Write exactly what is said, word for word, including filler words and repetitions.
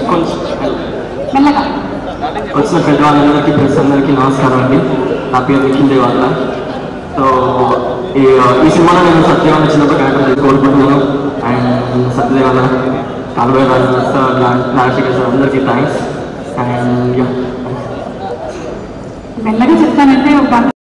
కొంచెం వచ్చిన పెద్దవాళ్ళందరికీ ప్రెస్ అందరికీ నమస్కారం అండి. నా పేరు నిఖిల్ దేవాల. సో ఈ ఈ సినిమాలో నేను సత్యదేవ్ వచ్చినప్పుడు క్యారెక్టర్ కోరుకుంటున్నాను. అండ్ సత్యదేవ్ అన్న, కాల్ భైరవ సార్, రాజశేఖర్ సార్ అందరికీ థ్యాంక్స్. అండ్ మెల్లగా చెప్తానంటే